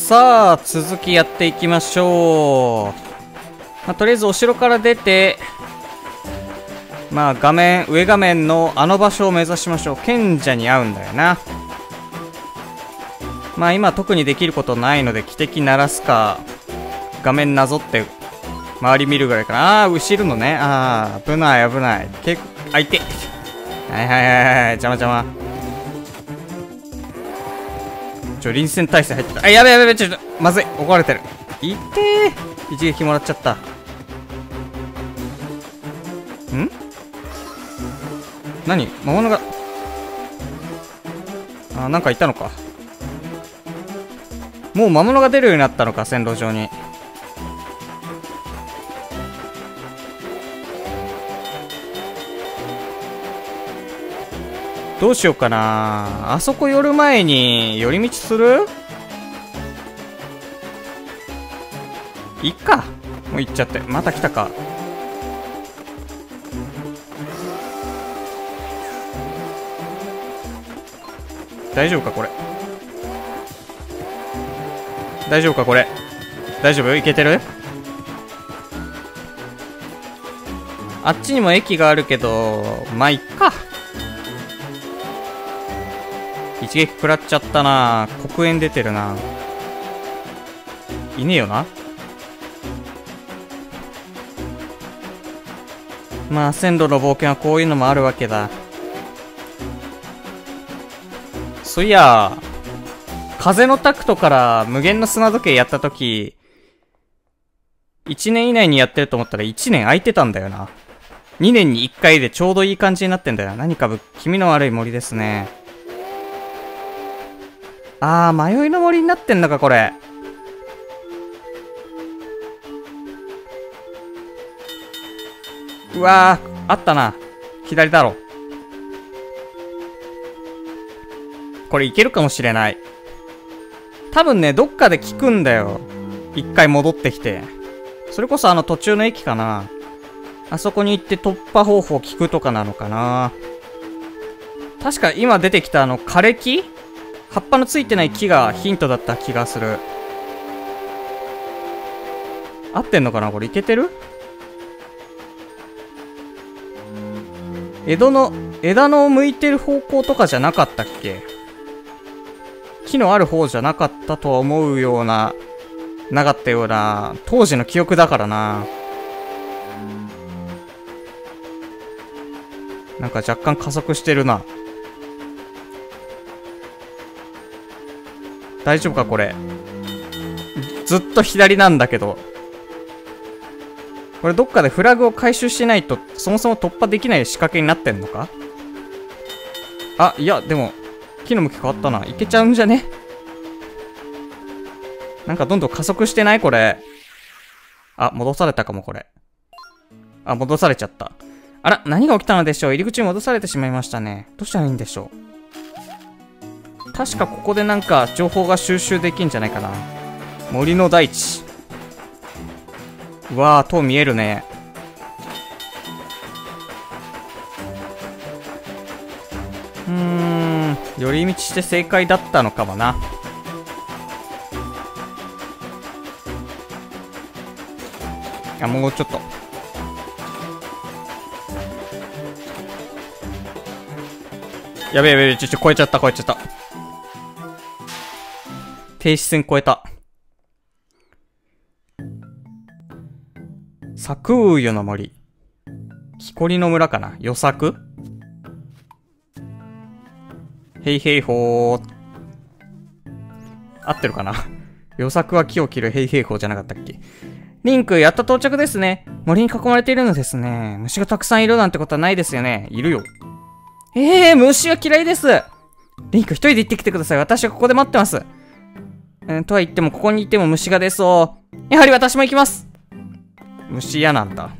さあ、続きやっていきましょう。とりあえずお城から出て、上画面のあの場所を目指しましょう。賢者に会うんだよな。今特にできることないので、汽笛鳴らすか、画面なぞって周り見るぐらいかな。後ろのね。危ない危ない。相手。はい。邪魔。臨戦態勢入ってた。やべ、ちょっと、まずい。怒られてる。いってー。一撃もらっちゃった。何魔物が。なんかいたのか。もう魔物が出るようになったのか、線路上に。どうしようかな。あそこ寄る前に寄り道する？いっか。もう行っちゃって。また来たか。大丈夫かこれ。大丈夫？いけてる？あっちにも駅があるけど、いっか。一撃食らっちゃったな。黒煙出てるな。いねえよな。線路の冒険はこういうのもあるわけだ。そういや、風のタクトから無限の砂時計やったとき、1年以内にやってると思ったら1年空いてたんだよな。2年に1回でちょうどいい感じになってんだよ。何か気味の悪い森ですね。迷いの森になってんのか、これ。うわー、あったな。左だろ。これいけるかもしれない。多分ね、どっかで聞くんだよ。一回戻ってきて。それこそ途中の駅かな。あそこに行って突破方法聞くとかなのかな。確か今出てきた枯れ木？葉っぱのついてない木がヒントだった気がする。合ってんのかなこれ。いけてる？枝の向いてる方向とかじゃなかったっけ？木のある方じゃなかったとは思うような、なかったような、当時の記憶だからな。なんか若干加速してるな。大丈夫かこれ。ずっと左なんだけど。これどっかでフラグを回収しないと、そもそも突破できない仕掛けになってんのか？いや、でも、木の向き変わったな。いけちゃうんじゃね？なんかどんどん加速してないこれ。戻されたかも、これ。戻されちゃった。何が起きたのでしょう？入り口に戻されてしまいましたね。どうしたらいいんでしょう？確かここでなんか情報が収集できんじゃないかな。森の大地。うわー、塔見えるね。寄り道して正解だったのかもな。もうちょっと。やべえ、超えちゃった。停止線超えた。作雨湯の森。木こりの村かな。予作？へいへいほー。合ってるかな。予作は木を切るへいへいほーじゃなかったっけ。リンク、やっと到着ですね。森に囲まれているのですね。虫がたくさんいるなんてことはないですよね。いるよ。虫は嫌いです。リンク、一人で行ってきてください。私はここで待ってます。とは言っても、ここにいても虫が出そう。やはり私も行きます。虫嫌なんだ。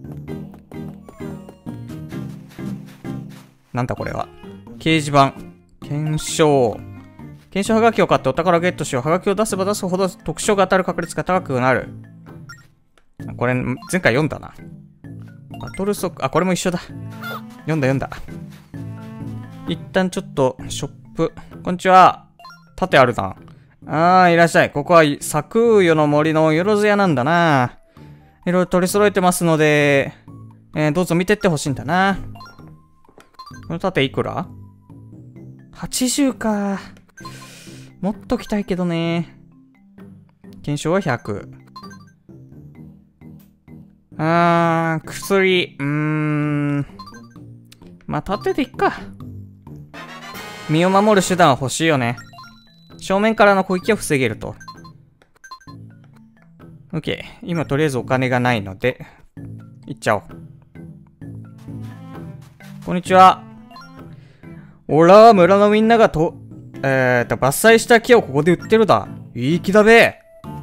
なんだこれは。掲示板。検証はがきを買ってお宝をゲットしよう。はがきを出せば出すほど特徴が当たる確率が高くなる。これ、前回読んだな。バトルソック、これも一緒だ。読んだ。一旦ちょっと、ショップ。こんにちは。盾あるな。 いらっしゃい。ここは、作湯の森のよろず屋なんだな。いろいろ取り揃えてますので、どうぞ見てってほしいんだな。この盾いくら ?80 か。もっと来たいけどね。検証は100。薬。まあ、盾でいっか。身を守る手段は欲しいよね。正面からの攻撃を防げると。OK。今とりあえずお金がないので、行っちゃおう。こんにちは。おら、村のみんなが伐採した木をここで売ってるだ。いい木だべ。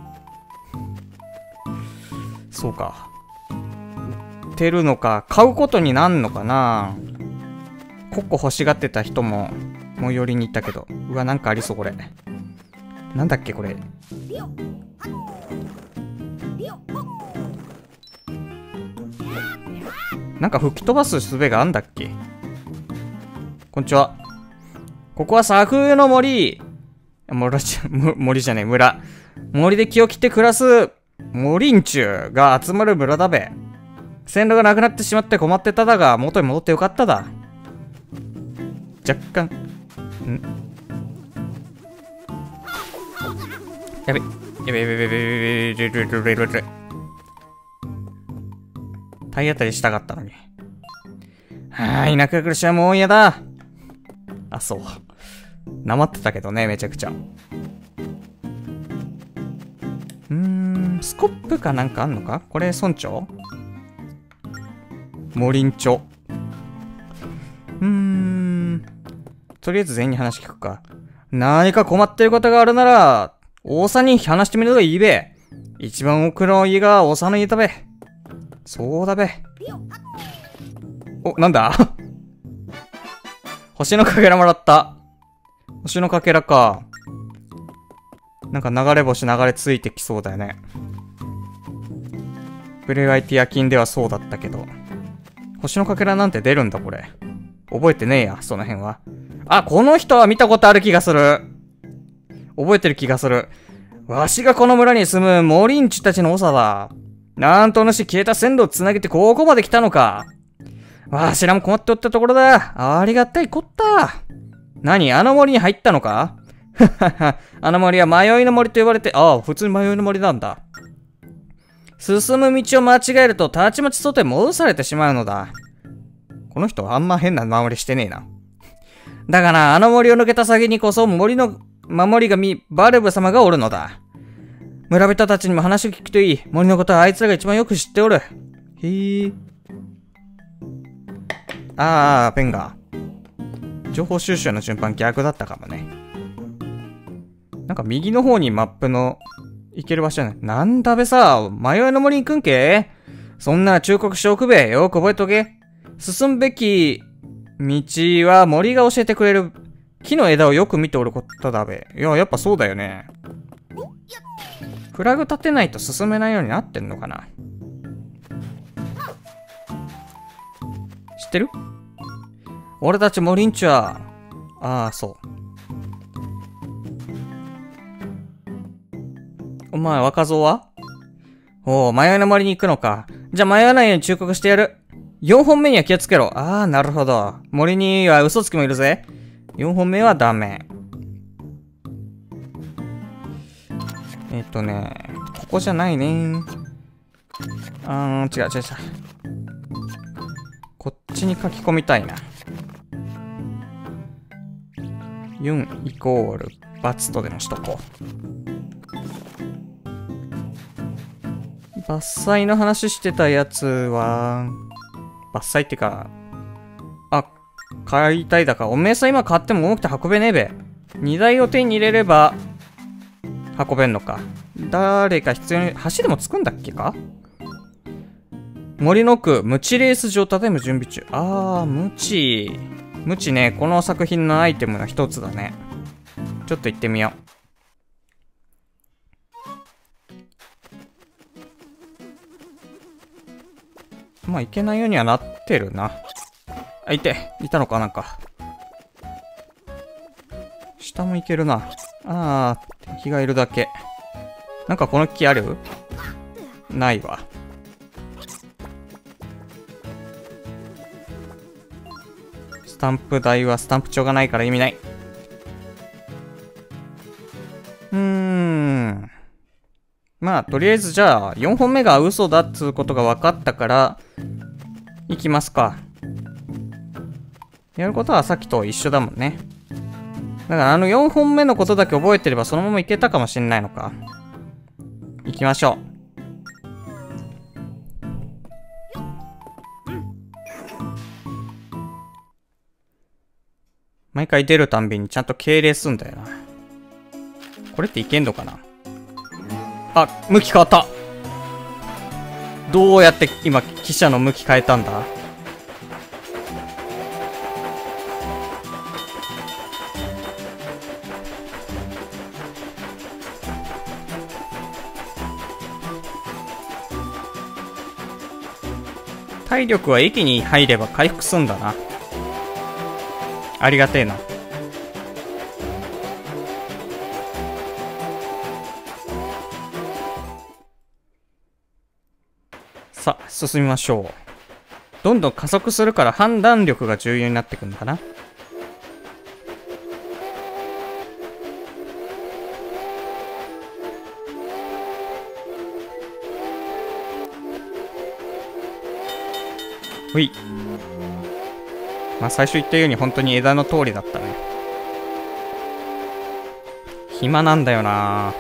そうか。売ってるのか。買うことになんのかな。コッコ欲しがってた人も、最寄りに行ったけど。うわ、なんかありそう、これ。なんだっけ、これ。なんか吹き飛ばす術があんだっけ。こんにちは。ここは作風の森。森じゃねえ、村。森で木を切って暮らす、森んちゅうが集まる村だべ。線路がなくなってしまって困ってただが、元に戻ってよかっただ。若干、やべ。体当たりしたかったのに。はぁ、田舎暮らしはもう嫌だ。あ、そう。なまってたけどね、めちゃくちゃ。スコップかなんかあんのか。これ村長森んちょ。とりあえず全員に話聞くか。何か困ってることがあるなら、王さんに話してみるのがいいべ。一番奥の家が王さんの家だべ。そうだべ。お、なんだ星のかけらもらった。星のかけらか。なんか流れ星流れついてきそうだよね。ブレガイティア金ではそうだったけど。星のかけらなんて出るんだこれ。覚えてねえや、その辺は。あ、この人は見たことある気がする。覚えてる気がする。わしがこの村に住むモリンチたちの長だ。なんと主消えた線路をつなげてここまで来たのか。わしらも困っておったところだ。ありがたいこった。何、あの森に入ったのか。ははは、あの森は迷いの森と呼ばれて、普通に迷いの森なんだ。進む道を間違えるとたちまち外へ戻されてしまうのだ。この人はあんま変な守りしてねえな。だがな、あの森を抜けた先にこそ森の守り神バルブ様がおるのだ。村人たちにも話を聞くといい。森のことはあいつらが一番よく知っておる。へぇ。ペンが。情報収集の順番逆だったかもね。なんか右の方にマップの行ける場所ね。なんだべさ、迷いの森に行くんけ。そんなら忠告しておくべ。よく覚えとけ。進むべき道は森が教えてくれる。木の枝をよく見ておることだべ。いや、やっぱそうだよね。フラグ立てないと進めないようになってんのかな。知ってる？俺たち森んちは、そう。お前、若造は？迷いの森に行くのか。じゃあ迷わないように忠告してやる。4本目には気をつけろ。なるほど。森には嘘つきもいるぜ。4本目はダメ。ここじゃないね。違う。こっちに書き込みたいな。4イコール×とでもしとこう。伐採の話してたやつは、伐採ってか、買いたいだか。おめえさん今買っても重くて運べねえべ。荷台を手に入れれば、運べんのか。誰か必要に、橋でもつくんだっけか。森の奥、ムチレース場、ただいま準備中。ムチね、この作品のアイテムの一つだね。ちょっと行ってみよう。まあ、いけないようにはなってるな。いたのかなんか。下もいけるな。 木がいるだけ。なんかこの木ある？ないわ。スタンプ台はスタンプ帳がないから意味ない。まあ、とりあえずじゃあ、4本目が嘘だっつうことが分かったから、いきますか。やることはさっきと一緒だもんね。だから4本目のことだけ覚えてればそのままいけたかもしんないのか。行きましょう。毎回出るたんびにちゃんと敬礼すんだよな。これっていけんのかな？あ、向き変わった。どうやって今、汽車の向き変えたんだ？体力は駅に入れば回復すんだな。ありがてえな。さあ、進みましょう。どんどん加速するから判断力が重要になってくるのかな。ほい。まあ最初言ったように本当に枝の通りだったね。暇なんだよな。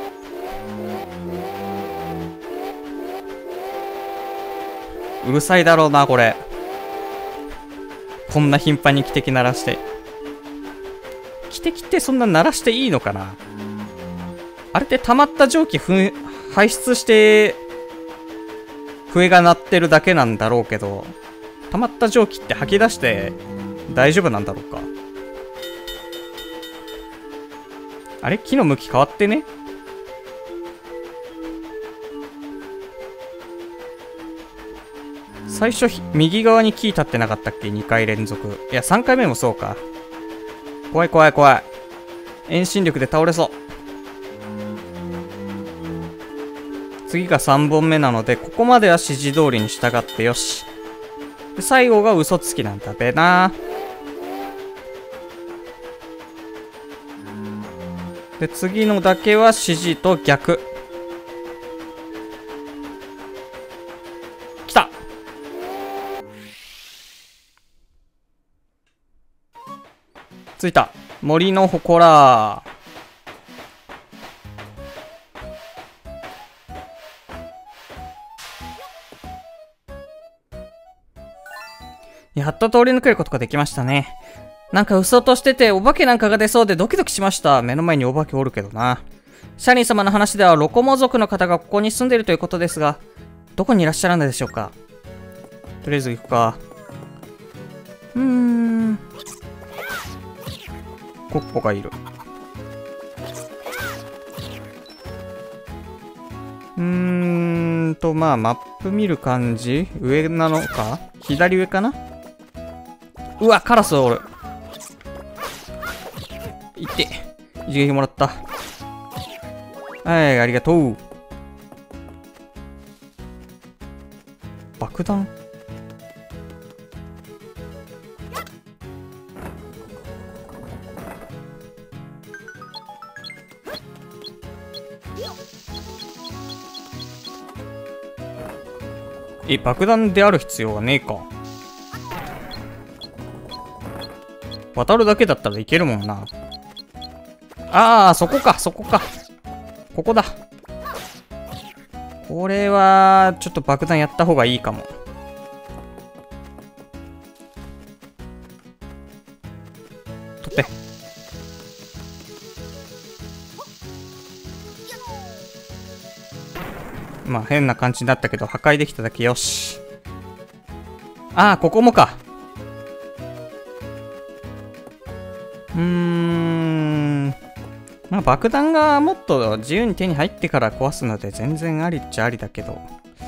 うるさいだろうな、これ。こんな頻繁に汽笛鳴らして。汽笛ってそんな鳴らしていいのかな？あれって溜まった蒸気排出して、笛が鳴ってるだけなんだろうけど、溜まった蒸気って吐き出して大丈夫なんだろうか？あれ？木の向き変わってね？最初右側に木立ってなかったっけ？ 2 回連続。いや3回目もそうか。怖い怖い怖い。遠心力で倒れそう。次が3本目なので、ここまでは指示通りに従ってよし。で最後が嘘つきなんだべな。で次のだけは指示と逆。来た。着いた。森の祠。やっと通り抜けることができましたね。なんか嘘としててお化けなんかが出そうでドキドキしました。目の前にお化けおるけどな。シャリー様の話ではロコモ族の方がここに住んでいるということですが、どこにいらっしゃるのでしょうか。とりあえず行くか。コッポがいる。まあマップ見る感じ上なのか左上かな。うわ、カラスおる。いって一撃もらった。はい、ありがとう。爆弾。爆弾である必要はねえか。渡るだけだったらいけるもんな。ああ、そこか、そこか。ここだ。これは、ちょっと爆弾やった方がいいかも。取って。まあ変な感じになったけど破壊できただけよし。ああ、ここもか。まあ爆弾がもっと自由に手に入ってから壊すので全然ありっちゃありだけど。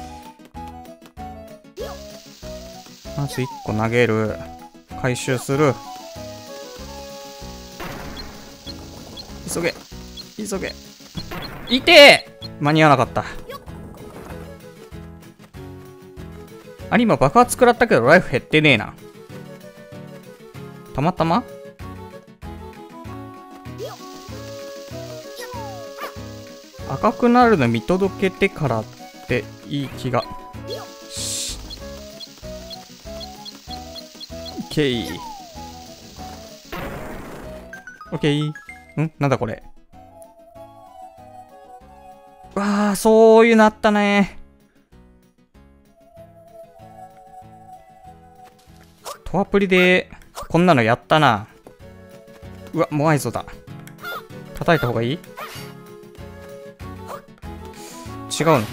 まず1個投げる。回収する。急げ。 急げ。いてー！間に合わなかった。あれ、今爆発食らったけどライフ減ってねえな。たまたま赤くなるの見届けてからっていい気が。オッケー。オッケー。なんだこれ。わあ、そういうなったね。トアプリで、こんなのやったな。うわ、モアイゾだ。叩いた方がいい？違うのか。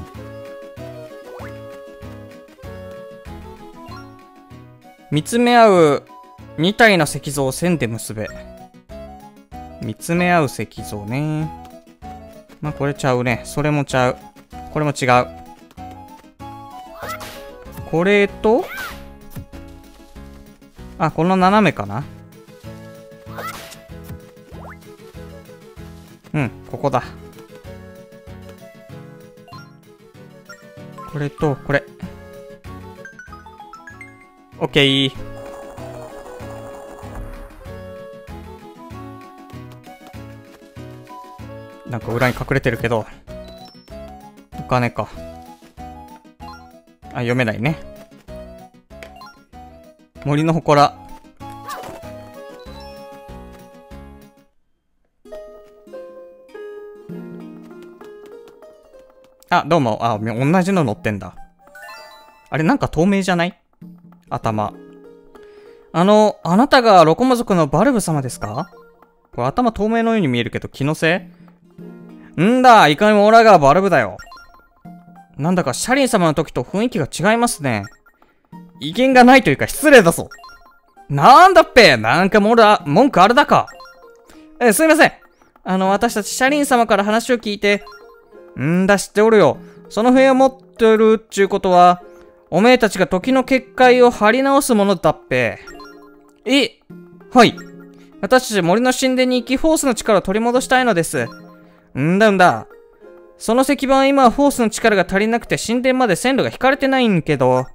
見つめ合う2体の石像を線で結べ。見つめ合う石像ね。まあ、これちゃうね。それもちゃう。これも違う。これと、あ、この斜めかな。うん、ここだ。これと、これ。オッケー。なんか裏に隠れてるけど。お金か。あ、読めないね。森の祠。あ、どうも。あ、同じの乗ってんだ。あれ、なんか透明じゃない？頭。あなたがロコモ族のバルブ様ですか？これ頭透明のように見えるけど気のせい？んだ、いかにもオラがバルブだよ。なんだかシャリン様の時と雰囲気が違いますね。威厳がないというか失礼だぞ。なんだっぺ、なんか文句あるだか。すいません。私たちシャリン様から話を聞いて、知っておるよ。その笛を持ってるっちゅうことは、おめえたちが時の結界を張り直すものだっぺ。はい。私たち森の神殿に行き、フォースの力を取り戻したいのです。んだ。その石板は今はフォースの力が足りなくて神殿まで線路が引かれてないんけど、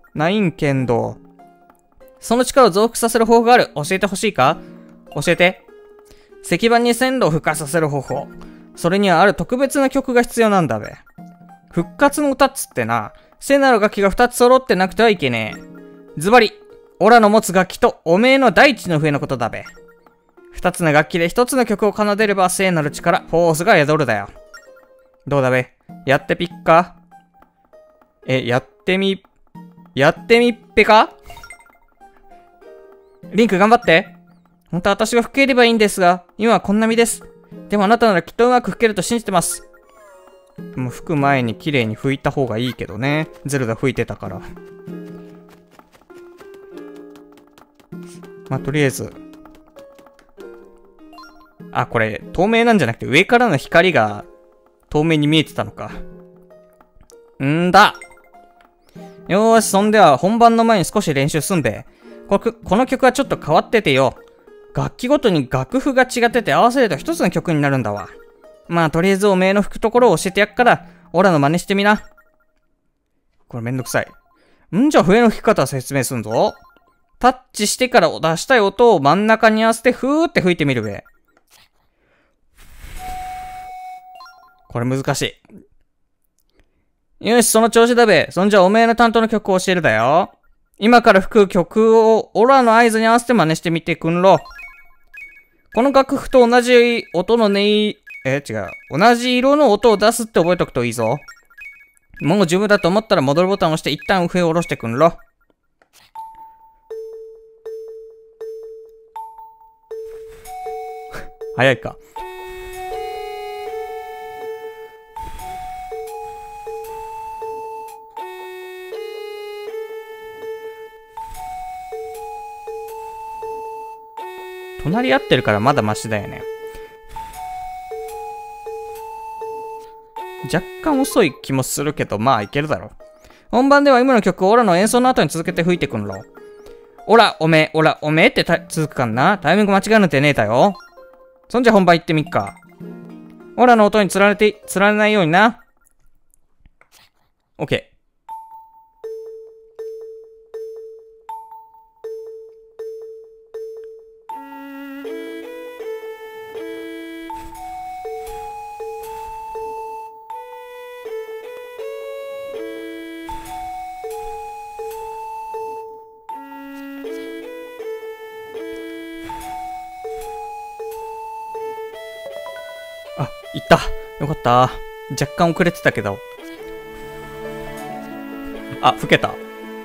その力を増幅させる方法がある。教えてほしいか？教えて。石板に線路を復活させる方法。それにはある特別な曲が必要なんだべ。復活の歌っつってな、聖なる楽器が2つ揃ってなくてはいけねえ。ズバリ、オラの持つ楽器とおめえの大地の笛のことだべ。2つの楽器で1つの曲を奏でれば聖なる力、フォースが宿るだよ。どうだべ？やってピッか？やってみっぺか？リンク頑張って。本当は私が吹ければいいんですが、今はこんな身です。でもあなたならきっとうまく吹けると信じてます。もう吹く前に綺麗に吹いた方がいいけどね。ゼルダ吹いてたから。まあ、とりあえず。あ、これ、透明なんじゃなくて上からの光が透明に見えてたのか。よーし、そんでは本番の前に少し練習すんべ。この曲はちょっと変わっててよ。楽器ごとに楽譜が違ってて合わせると一つの曲になるんだわ。まあ、とりあえずおめえの吹くところを教えてやっから、オラの真似してみな。これめんどくさい。じゃあ笛の吹き方説明すんぞ。タッチしてから出したい音を真ん中に合わせてふーって吹いてみるべ。これ難しい。よし、その調子だべ。そんじゃおめえの担当の曲を教えるだよ。今から吹く曲をオラの合図に合わせて真似してみてくんろ。この楽譜と同じ音の同じ色の音を出すって覚えとくといいぞ。もう十分だと思ったら戻るボタンを押して一旦笛を下ろしてくんろ。早いか。隣り合ってるからまだマシだよね。若干遅い気もするけど、まあいけるだろ。本番では今の曲をオラの演奏の後に続けて吹いてくんろ。オラ、おめえって続くかんな。タイミング間違えるなんてねえだよ。そんじゃ本番行ってみっか。 オラの音に釣られないようにな。オッケー。あ、行った。よかった。若干遅れてたけど。あ、吹けた。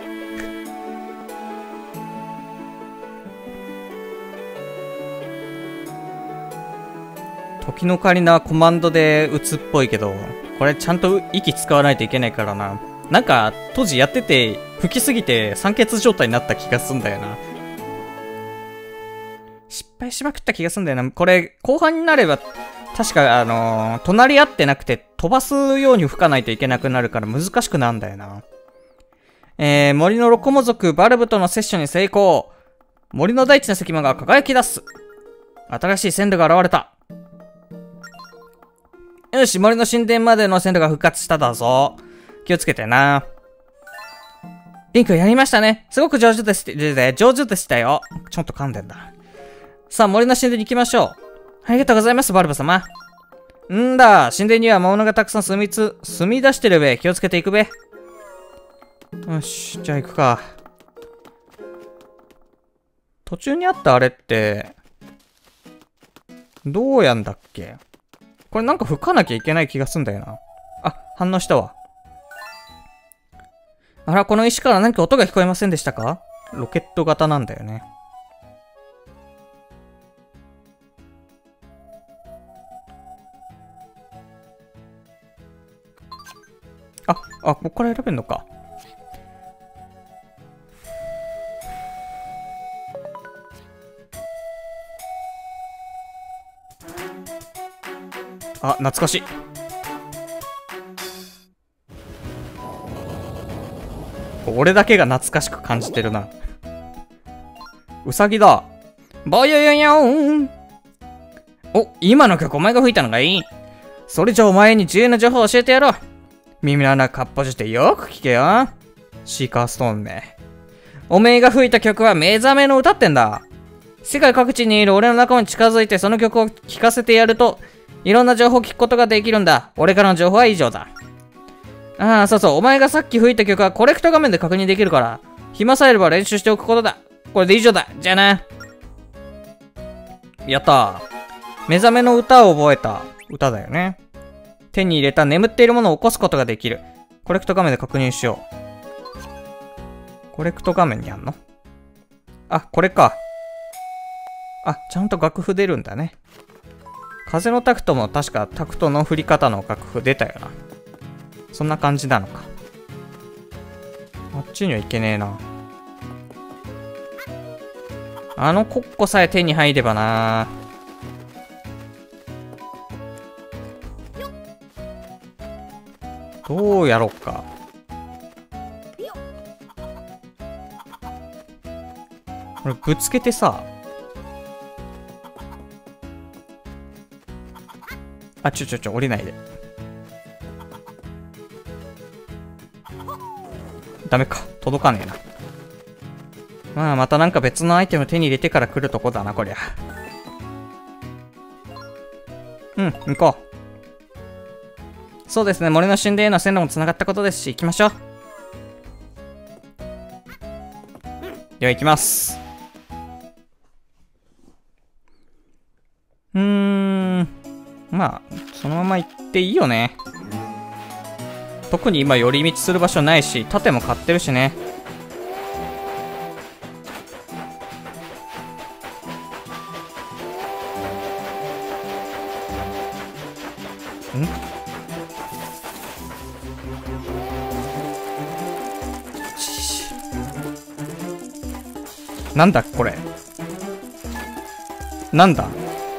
時の仮なコマンドで打つっぽいけど、これちゃんと息使わないといけないからな。なんか、当時やってて、吹きすぎて酸欠状態になった気がすんだよな。失敗しまくった気がすんだよな。これ、後半になれば、確か、隣り合ってなくて、飛ばすように吹かないといけなくなるから難しくなるんだよな。森のロコモ族バルブとのセッションに成功。森の大地の石間が輝き出す。新しい線路が現れた。よし、森の神殿までの線路が復活しただぞ。気をつけてな。リンクやりましたね。すごく上手でしたよ。ちょっと噛んでんだ。さあ、森の神殿に行きましょう。ありがとうございます、バルブ様。んだ、神殿には魔物がたくさん住み出してるべ。気をつけていくべ。よし、じゃあ行くか。途中にあったあれって、どうやんだっけ？これなんか吹かなきゃいけない気がすんだよな。あ、反応したわ。あら、この石から何か音が聞こえませんでしたか？ロケット型なんだよね。あ、ここから選べんのか。あ、懐かしい。俺だけが懐かしく感じてるな。うさぎだ。ボヨヨヨーン。お、今の曲お前が吹いたのがいい。それじゃお前に重要な情報を教えてやろう。耳の穴かっぽじってよく聞けよ。シーカーストーンめ。おめえが吹いた曲は目覚めの歌ってんだ。世界各地にいる俺の仲間に近づいてその曲を聴かせてやると、いろんな情報を聞くことができるんだ。俺からの情報は以上だ。ああ、そうそう。お前がさっき吹いた曲はコレクト画面で確認できるから、暇さえあれば練習しておくことだ。これで以上だ。じゃあな。やったー。目覚めの歌を覚えた歌だよね。手に入れた眠っているものを起こすことができる。コレクト画面で確認しよう。コレクト画面にあんの？あ、これか。あ、ちゃんと楽譜出るんだね。風のタクトも確かタクトの振り方の楽譜出たよな。そんな感じなのか。あっちには行けねえな。あのコッコさえ手に入ればな。どうやろっか。これぶつけてさ。あ、降りないで。ダメか。届かねえな。まあ、またなんか別のアイテム手に入れてから来るとこだな、こりゃ。うん、行こう。そうですね、森の神殿への線路も繋がったことですし、行きましょう。では行きます。まあ、そのまま行っていいよね。特に今寄り道する場所ないし、盾も買ってるしね。なんだこれ。なんだ。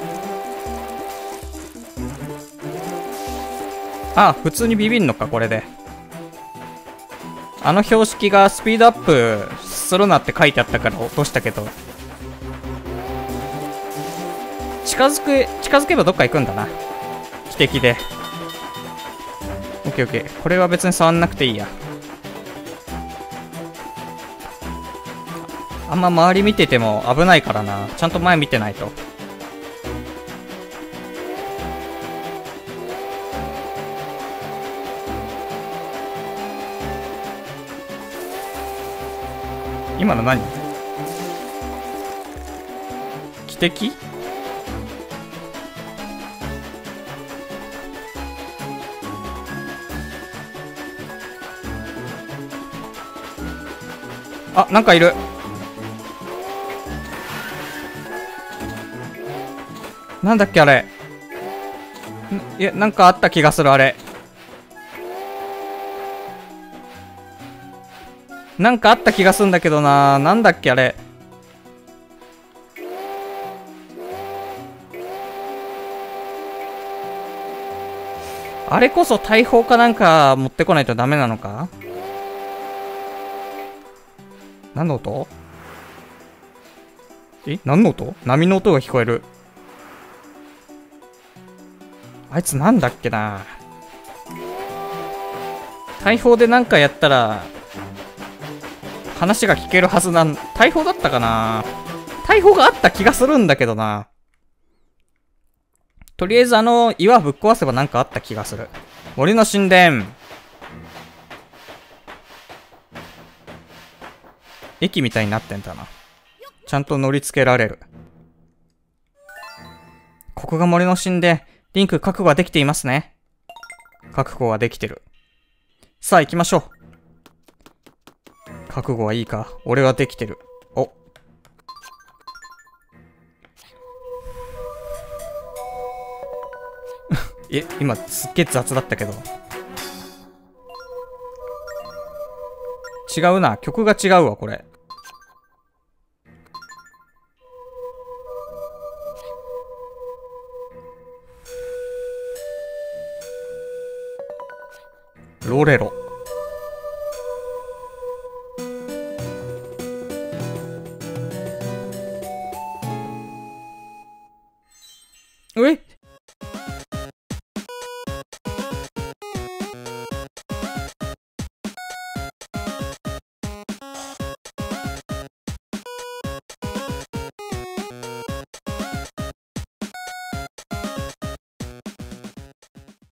あ、普通にビビんのか、これで。あの標識がスピードアップするなって書いてあったから落としたけど。近づけばどっか行くんだな。きっ敵で。オッケーオッケー。これは別に触んなくていいや。あんま周り見てても危ないからな。ちゃんと前見てないと。今の何？汽笛？あ、なんかいる。なんだっけあれ。いや、なんかあった気がする、あれ。なんかあった気がするんだけどな。なんだっけあれ。あれこそ大砲かなんか持ってこないとダメなのか？何の音？何の音？波の音が聞こえる。あいつなんだっけな。大砲でなんかやったら話が聞けるはず大砲だったかな。大砲があった気がするんだけどな。とりあえず岩ぶっ壊せばなんかあった気がする。森の神殿。駅みたいになってんだな。ちゃんと乗り付けられる。ここが森の神殿。リンク覚悟はできていますね。覚悟はできてる。さあ行きましょう。覚悟はいいか。俺はできてる。お。今すっげえ雑だったけど。違うな。曲が違うわ、これ。ロレロ。